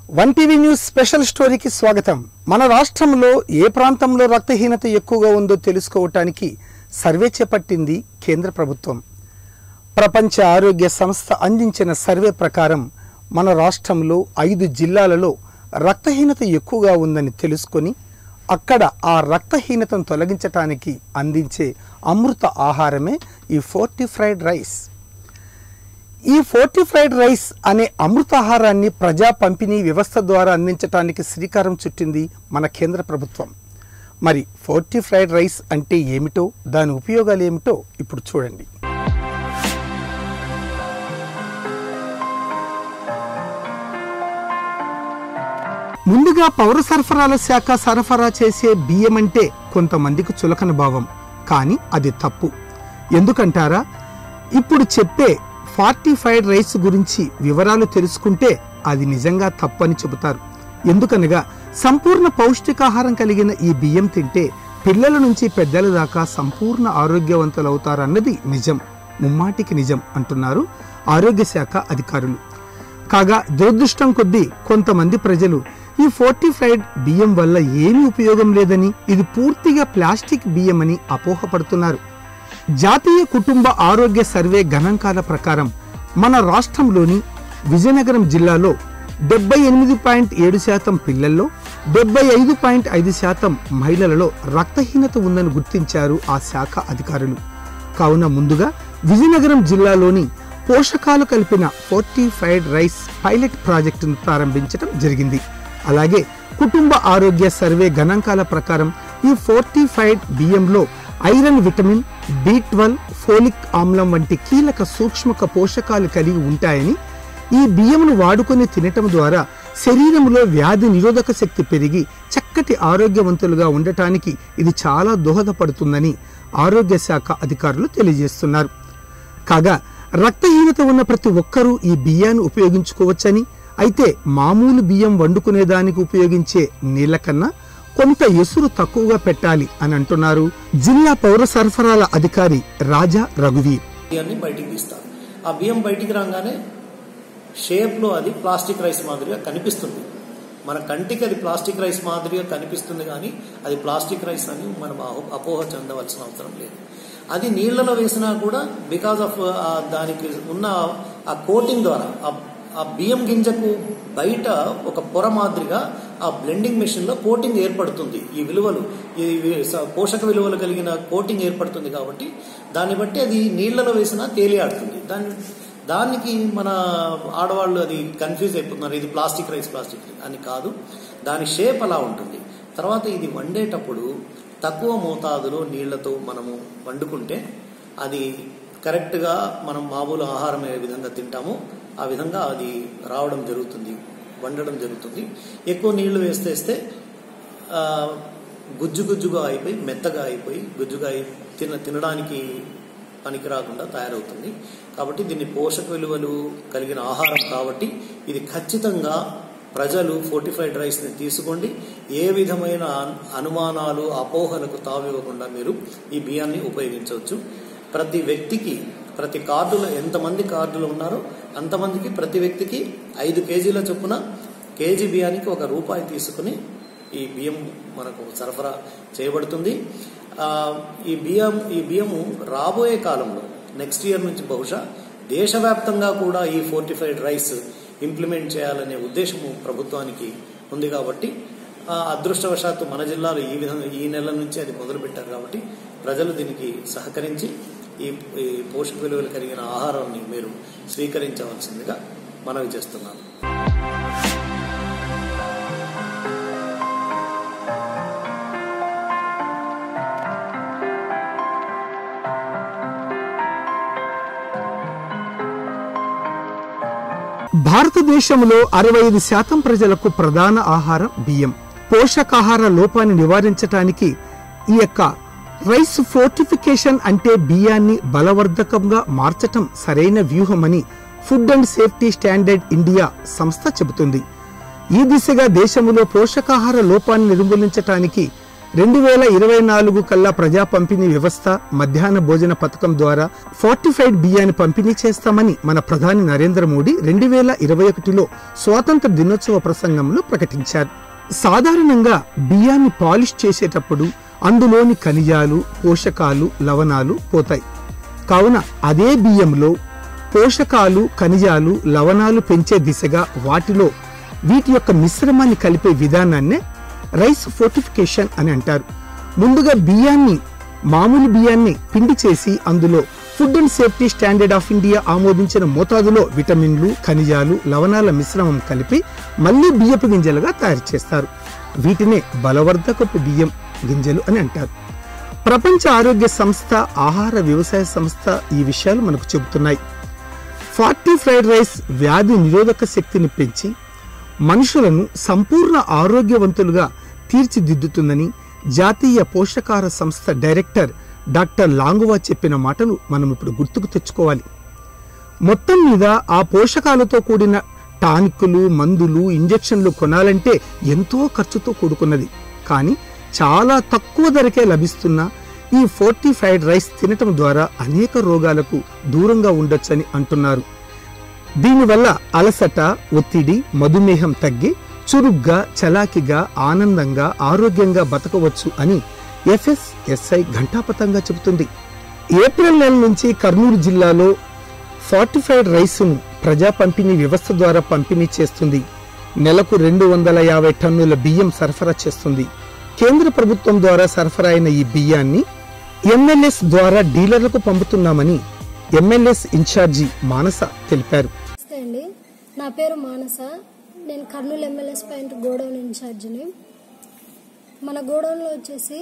One TV news special స్టోరీకి స్వాగతం. మన రాష్ట్రంలో ఏ ప్రాంతంలో రక్తహీనత ఎక్కువగా ఉందో తెలుసుకోవటానికి సర్వే చేపట్టింది కేంద్ర ప్రభుత్వం. ప్రపంచ ఆరోగ్య సంస్థ అందించిన సర్వే ప్రకారం మన రాష్ట్రంలో 5 జిల్లాలలో రక్తహీనత ఎక్కువగా ఉందని తెలుసుకొని అక్కడ ఆ రక్తహీనతను తొలగించడానికి అందించే అమృత ఆహారమే ఈ ఫోర్టిఫైడ్ రైస్. ఈ ఫోర్టిఫైడ్ రైస్ అనే అమృతాహారాన్ని ప్రజా పంపిణీ వ్యవస్థ ద్వారా అందించడానికి శ్రీకారం చుట్టింది మన కేంద్ర ప్రభుత్వం. మరి ఫోర్టిఫైడ్ రైస్ అంటే ఏమిటో, దాని ఉపయోగాలు ఏమిటో ఇప్పుడు చూడండి. ముందుగా పౌర సరఫరాల శాఖ సరఫరా చేసే బియ్యం అంటే కొంతమందికి చులకన భావం, కానీ అది తప్పు. ఎందుకంటారా? ఇప్పుడు చెప్పే ఫోర్టిఫైడ్ రైస్ గురించి వివరాలు తెలుసుకుంటే అది నిజంగా తప్పని చెబుతారు. ఎందుకనగా సంపూర్ణ పౌష్టికాహారం కలిగిన ఈ బియ్యం తింటే పిల్లల నుంచి పెద్దల దాకా సంపూర్ణ ఆరోగ్యవంతులవుతారన్నది నిజం, ముమ్మాటికి నిజం అంటున్నారు ఆరోగ్య శాఖ అధికారులు. కాగా దురదృష్టం కొద్దీ కొంతమంది ప్రజలు ఈ ఫోర్టిఫైడ్ బియ్యం వల్ల ఏమీ ఉపయోగం లేదని, ఇది పూర్తిగా ప్లాస్టిక్ బియ్యమని అపోహపడుతున్నారు. జాతీయ కుటుంబ ఆరోగ్య సర్వే గణాంకాల ప్రకారం మన రాష్ట్రంలోని విజయనగరం జిల్లాలో 78.7% పిల్లల్లో, 75.5% మహిళలలో రక్తహీనత ఉందని గుర్తించారు ఆ శాఖ అధికారులు. కావున ముందుగా విజయనగరం జిల్లాలోని పోషకాలు కలిపిన ఫోర్టిఫైడ్ రైస్ పైలట్ ప్రాజెక్టును ప్రారంభించడం జరిగింది. అలాగే కుటుంబ ఆరోగ్య సర్వే గణాంకాల ప్రకారం ఈ ఫోర్టిఫైడ్ బియ్యంలో ఐరన్, విటమిన్ B12, ఫోలిక్ ఆమ్లం వంటి కీలక సూక్ష్మక పోషకాలు కలిగి ఉంటాయని, ఈ బియ్యంను వాడుకొని తినటం ద్వారా శరీరంలో వ్యాధి నిరోధక శక్తి పెరిగి చక్కటి ఆరోగ్యవంతులుగా ఉండటానికి ఇది చాలా దోహదపడుతుందని ఆరోగ్య శాఖ అధికారులు తెలియజేస్తున్నారు. కాగా రక్తహీనత ఉన్న ప్రతి ఒక్కరూ ఈ బియ్యాన్ని ఉపయోగించుకోవచ్చని, అయితే మామూలు బియ్యం వండుకునేదానికి ఉపయోగించే నీళ్ల కన్నా కొంత ఎసురు తక్కువగా పెట్టాలి అని అంటున్నారు జిల్లా పౌర సరఫరాల అధికారి రాజా రఘువీర్. బియ్యాన్ని బయటికి తీస్తారు. ఆ బియ్యం బయటికి రాగానే షేప్ లో అది ప్లాస్టిక్ రైస్ మాదిరిగా కనిపిస్తుంది. మన కంటికి అది ప్లాస్టిక్ రైస్ మాదిరిగా కనిపిస్తుంది, కానీ అది ప్లాస్టిక్ రైస్ అని మనం అపోహ చెందవలసిన అవసరం లేదు. అది నీళ్లలో వేసినా కూడా బికాస్ ఆఫ్ దానికి ఉన్న ఆ కోటింగ్ ద్వారా ఆ బియ్యం గింజకు బయట ఒక పొర మాదిరిగా ఆ బ్లెండింగ్ మెషిన్ లో కోటింగ్ ఏర్పడుతుంది. ఈ విలువలు, ఈ పోషక విలువలు కలిగిన కోటింగ్ ఏర్పడుతుంది. కాబట్టి దాన్ని బట్టి అది నీళ్లలో వేసినా తేలియాడుతుంది. దానికి మన ఆడవాళ్ళు అది కన్ఫ్యూజ్ అయిపోతున్నారు, ఇది ప్లాస్టిక్ రైస్ అని కాదు, దాని షేప్ అలా ఉంటుంది. తర్వాత ఇది వండేటప్పుడు తక్కువ మోతాదులో నీళ్లతో మనము వండుకుంటే అది కరెక్ట్ గా మనం మామూలు ఆహారం ఏ విధంగా తింటామో ఆ విధంగా అది రావడం జరుగుతుంది, వండడం జరుగుతుంది. ఎక్కువ నీళ్లు వేస్తే గుజ్జుగా అయిపోయి, మెత్తగా అయిపోయి, గుజ్జుగా తినడానికి పనికి రాకుండా తయారవుతుంది. కాబట్టి దీన్ని పోషక విలువలు కలిగిన ఆహారం కాబట్టి ఇది ఖచ్చితంగా ప్రజలు ఫోర్టిఫైడ్ రైస్ ని తీసుకోండి. ఏ విధమైన అనుమానాలు, అపోహలకు తావివ్వకుండా మీరు ఈ బియ్యాన్ని ఉపయోగించవచ్చు. ప్రతి వ్యక్తికి, ప్రతి కార్డులో ఎంతమంది కార్డులు ఉన్నారో అంతమందికి ప్రతి వ్యక్తికి 5 కేజీల చొప్పున కేజీ బియ్యానికి ₹1 తీసుకుని ఈ బియ్యం మనకు సరఫరా చేయబడుతుంది. ఈ బియ్యము రాబోయే కాలంలో నెక్స్ట్ ఇయర్ నుంచి బహుశా దేశవ్యాప్తంగా కూడా ఈ ఫోర్టిఫైడ్ రైస్ ఇంప్లిమెంట్ చేయాలనే ఉద్దేశము ప్రభుత్వానికి ఉంది. కాబట్టి అదృష్టవశాత్తు మన జిల్లాలో ఈ నెల నుంచి అది మొదలు పెట్టారు. కాబట్టి ప్రజలు దీనికి సహకరించి ఈ పోషక విలువలు కలిగిన ఆహారాన్ని మీరు స్వీకరించవలసిందిగా మనవి చేస్తున్నాను. భారతదేశంలో 65% ప్రజలకు ప్రధాన ఆహారం బియ్యం. పోషకాహార లోపాన్ని నివారించడానికి ఈ యొక్క రైస్ ఫోర్టిఫికేషన్ అంటే బియ్యాన్ని బలవర్ధకంగా మార్చటం సరైన వ్యూహమని food and safety standard India సంస్థ చెబుతుంది. ఈ దిశగా దేశంలో పోషకాహార లోపాన్ని నిర్మూలించడానికి 2024 కల్లా ప్రజా పంపిణీ వ్యవస్థ, మధ్యాహ్న భోజన పథకం ద్వారా ఫోర్టిఫైడ్ బియ్యాన్ని పంపిణీ చేస్తామని మన ప్రధాని నరేంద్ర మోడీ 2021లో స్వాతంత్ర దినోత్సవ ప్రసంగంలో ప్రకటించారు. సాధారణంగా బియ్యాన్ని పాలిష్ చేసేటప్పుడు అందులోని ఖనిజాలు, పోషకాలు, లవణాలు పోతాయి. కావున అదే బియ్యంలో పోషకాలు, ఖనిజాలు, లవణాలు పెంచే దిశగా వీటి యొక్క మిశ్రమాన్ని కలిపే విధానాన్నే రైస్ ఫోర్టిఫికేషన్ అని అంటారు. ముందుగా మామూలు బియ్యాన్ని పిండి చేసి అందులో food and safety standard of India ఆమోదించిన మోతాదులో విటమిన్లు, ఖనిజాలు, లవణాల మిశ్రమం కలిపి మళ్లీ బియ్యపు గింజలుగా తయారు చేస్తారు. వీటినే బలవర్ధకపు బియ్యం గింజలు అని అంటారు. ప్రపంచ ఆరోగ్య సంస్థ, ఆహార వ్యవసాయ సంస్థ ఈ విషయాలు మనకు చెబుతున్నాయి. ఫోర్టిఫైడ్ రైస్ వ్యాధి నిరోధక శక్తిని పెంచి మనుషులను సంపూర్ణ ఆరోగ్యవంతులుగా తీర్చిదిద్దుతుందని జాతీయ పోషకాహార సంస్థ డైరెక్టర్ డాక్టర్ లాంగువా చెప్పిన మాటలు మనం ఇప్పుడు గుర్తుకు తెచ్చుకోవాలి. మొత్తం మీద ఆ పోషకాలతో కూడిన టానిక్లు, మందులు, ఇంజెక్షన్లు కొనాలంటే ఎంతో ఖర్చుతో కూడుకున్నది. కానీ చాలా తక్కువ ధరకే లభిస్తున్న ఈ ఫోర్టిఫైడ్ రైస్ తినటం ద్వారా అనేక రోగాలకు దూరంగా ఉండొచ్చని అంటున్నారు. దీనివల్ల అలసట, ఒత్తిడి, మధుమేహం తగ్గి చురుగ్గా, చలాకీగా, ఆనందంగా, ఆరోగ్యంగా బతకవచ్చు అని FSSI ఘంటాపథంగా చెబుతుంది. ఏప్రిల్ నెల నుంచి కర్నూలు జిల్లాలో ఫోర్టిఫైడ్ రైస్ను ప్రజా పంపిణీ వ్యవస్థ ద్వారా పంపిణీ చేస్తుంది. నెలకు 250 టన్నుల బియ్యం సరఫరా చేస్తుంది. కేంద్ర ప్రభుత్వం ద్వారా సరఫరా అయిన ఈ బియ్యాన్ని MLS ద్వారా డీలర్లకు పంపుతున్నామని MLS ఇన్ఛార్జి మానస తెలిపారు. నా పేరు మానస. నేను కర్నూలు MLS పాయింట్ గోడౌన్ ఇన్ఛార్జిని. మన గోడౌన్లో వచ్చేసి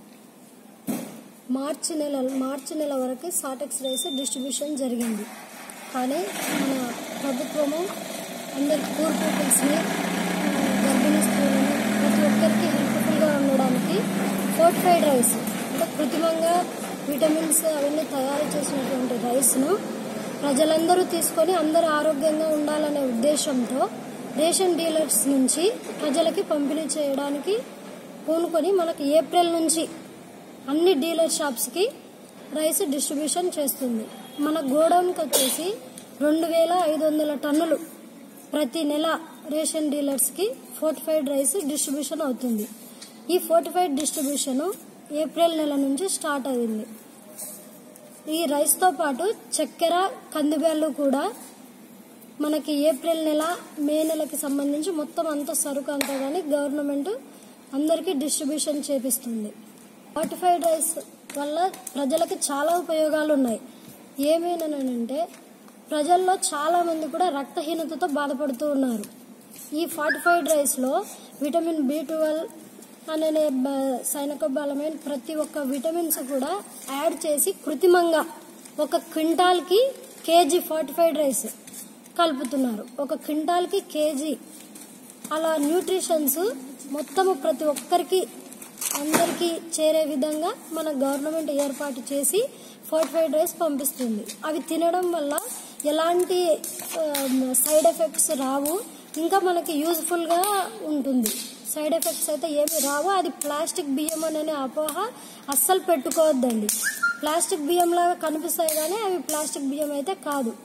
మార్చి నెల వరకు సాటెక్స్ రైస్ డిస్ట్రిబ్యూషన్ జరిగింది. కానీ మన ప్రభుత్వము అందరి పూర్ పీపుల్స్ని, గర్భిణీ స్త్రీలని, ప్రతి ఒక్కరికి హెల్ప్ఫుల్గా ఉండడానికి ఫోర్టిఫైడ్ రైస్ అంటే కృత్రిమంగా విటమిన్స్ అవన్నీ తయారు చేసినటువంటి రైస్ను ప్రజలందరూ తీసుకొని అందరూ ఆరోగ్యంగా ఉండాలనే ఉద్దేశంతో రేషన్ డీలర్స్ నుంచి ప్రజలకి పంపిణీ చేయడానికి పూనుకొని మనకి ఏప్రిల్ నుంచి అన్ని డీలర్ షాప్స్కి రైస్ డిస్ట్రిబ్యూషన్ చేస్తుంది. మన గోడౌన్కి వచ్చేసి 2500 టన్నులు ప్రతి నెల రేషన్ డీలర్స్కి ఫోర్టిఫైడ్ రైస్ డిస్ట్రిబ్యూషన్ అవుతుంది. ఈ ఫోర్టిఫైడ్ డిస్ట్రిబ్యూషన్ ఏప్రిల్ నెల నుంచి స్టార్ట్ అయింది. ఈ రైస్తో పాటు చక్కెర, కందిబ్యాళ్ళు కూడా మనకి ఏప్రిల్ నెల, మే నెలకి సంబంధించి మొత్తం అంతా సరుకు అంతా కానీ గవర్నమెంట్ అందరికీ డిస్ట్రిబ్యూషన్ చేపిస్తుంది. ఫోర్టిఫైడ్ రైస్ వల్ల ప్రజలకి చాలా ఉపయోగాలు ఉన్నాయి. ఏమేనంటే ప్రజల్లో చాలా మంది కూడా రక్తహీనతతో బాధపడుతూ ఉన్నారు. ఈ ఫోర్టిఫైడ్ రైస్లో విటమిన్ B12 అనే సైనకోబాలమైన్ ప్రతి ఒక్క విటమిన్స్ కూడా యాడ్ చేసి కృత్రిమంగా 1 క్వింటాల్కి కేజీ ఫోర్టిఫైడ్ రైస్ కలుపుతున్నారు. 1 క్వింటాల్కి కేజీ అలా న్యూట్రిషన్స్ మొత్తము ప్రతి ఒక్కరికి అందరికీ చేరే విధంగా మన గవర్నమెంట్ ఏర్పాటు చేసి ఫోర్టిఫైడ్ రైస్ పంపిస్తుంది. అవి తినడం వల్ల ఎలాంటి సైడ్ ఎఫెక్ట్స్ రావు, ఇంకా మనకి యూజ్ఫుల్గా ఉంటుంది. సైడ్ ఎఫెక్ట్స్ అయితే ఏమి రావు. అది ప్లాస్టిక్ బియ్యం అనే అపోహ అస్సలు పెట్టుకోవద్దండి. ప్లాస్టిక్ బియ్యం లాగా కనిపిస్తాయి కానీ అవి ప్లాస్టిక్ బియ్యం అయితే కాదు.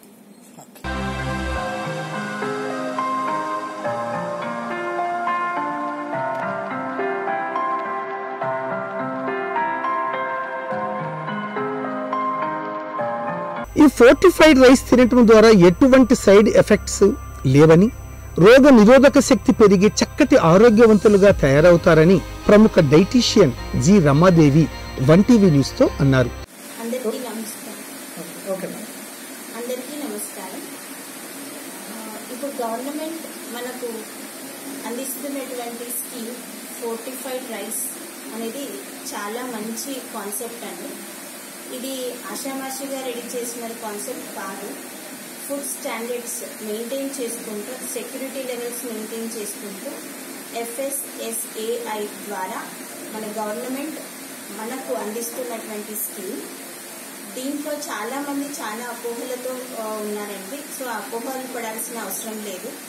ఈ ఫోర్టిఫైడ్ రైస్ తినటం ద్వారా ఎటువంటి సైడ్ ఎఫెక్ట్స్ లేవని, రోగ నిరోధక శక్తి పెరిగి చక్కటి ఆరోగ్యవంతులుగా తయారవుతారని ప్రముఖ dietitian G Ramadevi one TV news తో అన్నారు. అందరికీ నమస్కారం. ఇప్పుడు గవర్నమెంట్ మనకు అందిస్తున్నటువంటి స్కీమ్ ఫోర్టిఫైడ్ రైస్ అనేది చాలా మంచి కాన్సెప్ట్ అండి. ఇది ఆషామాషిగా రెడీ చేసిన కాన్సెప్ట్ కాదు. ఫుడ్ స్టాండర్డ్స్ మెయింటైన్ చేసుకుంటూ, సెక్యూరిటీ లెవెల్స్ మెయింటైన్ చేసుకుంటూ FSSAI ద్వారా మన గవర్నమెంట్ మనకు అందిస్తున్నటువంటి స్కీమ్. దీంట్లో చాలామంది చాలా అపోహలతో ఉన్నారండి. సో అపోహలు పడాల్సిన అవసరం లేదు.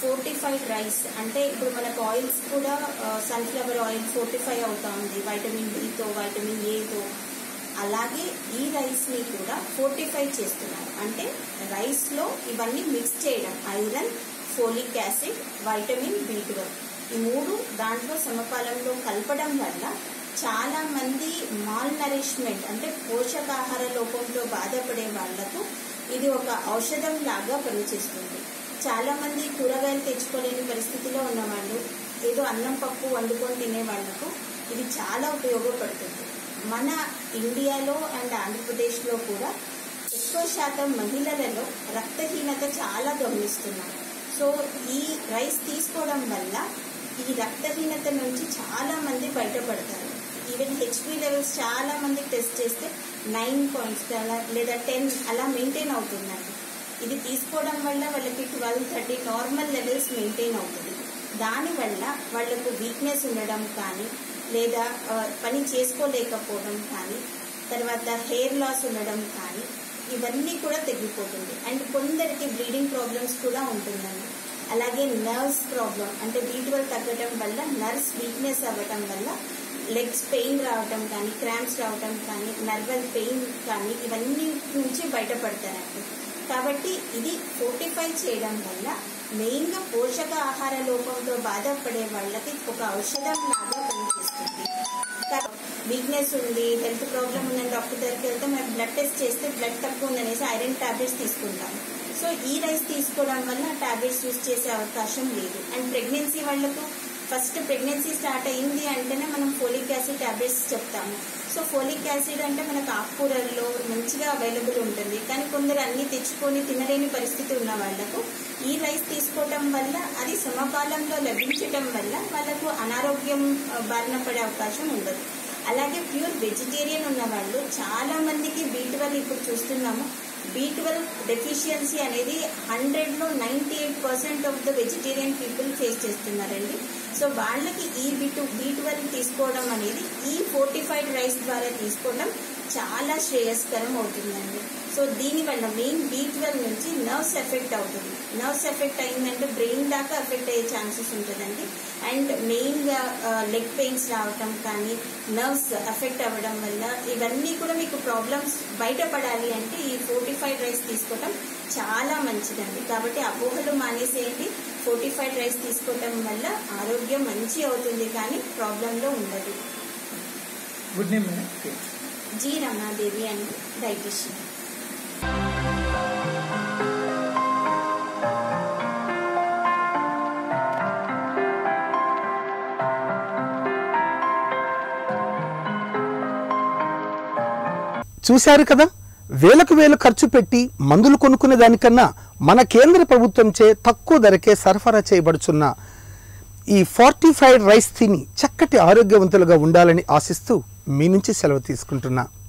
ఫోర్టిఫైడ్ రైస్ అంటే ఇప్పుడు మనకు ఆయిల్స్ కూడా సన్ఫ్లవర్ ఆయిల్ ఫోర్టిఫై అవుతా ఉంది వైటమిన్ బితో వైటమిన్ ఏతో, అలాగే ఈ రైస్ని కూడా ఫోర్టిఫై చేస్తున్నారు. అంటే రైస్లో ఇవన్నీ మిక్స్ చేయడం, iron, folic acid, vitamin B12 ఈ 3 దాంట్లో సమపాలంలో కలపడం వల్ల చాలా మంది మాల్ నరిష్మెంట్ అంటే పోషకాహార లోపంతో బాధపడే వాళ్లకు ఇది ఒక ఔషధం లాగా పనిచేస్తుంది. చాలా మంది కూరగాయలు తెచ్చుకోలేని పరిస్థితిలో ఉన్నవాళ్ళు, ఏదో అన్నం పప్పు వండుకొని తినే వాళ్లకు ఇది చాలా ఉపయోగపడుతుంది. మన ఇండియాలో అండ్ ఆంధ్రప్రదేశ్లో కూడా ఎక్కువ శాతం మహిళలలో రక్తహీనత చాలా గమనిస్తున్నాం. సో ఈ రైస్ తీసుకోవడం వల్ల ఈ రక్తహీనత నుంచి చాలా మంది బయటపడతారు. ఈవెన్ హెచ్బి లెవెల్స్ చాలా మంది టెస్ట్ చేస్తే 9 points లేదా 10 అలా మెయింటైన్ అవుతుందండి. ఇది తీసుకోవడం వల్ల వాళ్ళకి 12-13 నార్మల్ లెవెల్స్ మెయింటైన్ అవుతుంది. దానివల్ల వాళ్లకు వీక్నెస్ ఉండడం కానీ, లేదా పని చేసుకోలేకపోవడం కానీ, తర్వాత హెయిర్ లాస్ ఉండడం కానీ ఇవన్నీ కూడా తగ్గిపోతుంది. అండ్ కొందరికి బ్లీడింగ్ ప్రాబ్లమ్స్ కూడా ఉంటుందండి. అలాగే నర్వ్స్ ప్రాబ్లం అంటే B12 తగ్గడం వల్ల నర్వ్స్ వీక్నెస్ అవ్వటం వల్ల లెగ్స్ పెయిన్ రావటం కానీ, క్రాంప్స్ రావటం కానీ, నర్వల్ పెయిన్ కానీ ఇవన్నీ నుంచి బయటపడతారండి. కాబట్టి ఇది ఫోర్టిఫై చేయడం వల్ల మెయిన్గా పోషక ఆహార లోపంతో బాధపడే వాళ్ళకి ఒక ఔషధం లాగా పనిచేస్తుంది. వీక్నెస్ ఉంది, హెల్త్ ప్రాబ్లం ఉందని డాక్టర్ దగ్గరికి వెళ్తే మేము బ్లడ్ టెస్ట్ చేస్తే బ్లడ్ తక్కువ ఉందనేసి ఐరన్ టాబ్లెట్స్ తీసుకుంటాం. సో ఈ రైస్ తీసుకోవడం వల్ల టాబ్లెట్స్ యూజ్ చేసే అవకాశం లేదు. అండ్ ప్రెగ్నెన్సీ వాళ్లకు ఫస్ట్ ప్రెగ్నెన్సీ స్టార్ట్ అయింది అంటేనే మనం ఫోలిక్ యాసిడ్ టాబ్లెట్స్ చెప్తాము. సో ఫోలిక్ యాసిడ్ అంటే మనకు ఆకుకూరల్లో మంచిగా అవైలబుల్ ఉంటుంది. కానీ కొందరు అన్ని తెచ్చుకొని తినలేని పరిస్థితి ఉన్న వాళ్లకు ఈ రైస్ తీసుకోవడం వల్ల అది సమపాలంలో లభించడం వల్ల వాళ్ళకు అనారోగ్యం బారిన పడే అవకాశం ఉండదు. అలాగే ప్యూర్ వెజిటేరియన్ ఉన్న వాళ్ళు చాలా మందికి B12 ఇప్పుడు చూస్తున్నాము. B12 డెఫిషియన్సీ అనేది 100లో 98% of the vegetarian people face చేస్తున్నారండి. సో వాళ్ళకి ఈ B12 తీసుకోవడం అనేది ఈ ఫోర్టిఫైడ్ రైస్ ద్వారా తీసుకోవడం చాలా శ్రేయస్కరం అవుతుందండి. సో దీనివల్ల మెయిన్ B12 నుంచి నర్వ్స్ ఎఫెక్ట్ అవుతుంది. నర్వ్స్ ఎఫెక్ట్ అయిందంటే బ్రెయిన్ దాకా ఎఫెక్ట్ అయ్యే ఛాన్సెస్ ఉంటుందండి. అండ్ మెయిన్గా లెగ్ పెయిన్స్ రావటం కానీ, నర్వ్స్ ఎఫెక్ట్ అవ్వడం వల్ల ఇవన్నీ కూడా మీకు ప్రాబ్లమ్స్ బయటపడాలి అంటే ఈ ఫోర్టిఫైడ్ రైస్ తీసుకోవటం చాలా మంచిదండి. కాబట్టి అపోహలు మానేసేయండి. ఫోర్టిఫైడ్ రైస్ తీసుకోవటం వల్ల ఆరోగ్యం మంచి అవుతుంది కానీ ప్రాబ్లంలో ఉండదు. Good name madam? G Ramadevi and dietician. చూశారు కదా, వేలకు వేలు ఖర్చు పెట్టి మందులు కొనుక్కునే దానికన్నా మన కేంద్ర ప్రభుత్వంచే తక్కువ ధరకే సరఫరా చేయబడుచున్న ఈ ఫోర్టిఫైడ్ రైస్ తిని చక్కటి ఆరోగ్యవంతులుగా ఉండాలని ఆశిస్తూ మీ నుంచి సెలవు తీసుకుంటున్నా.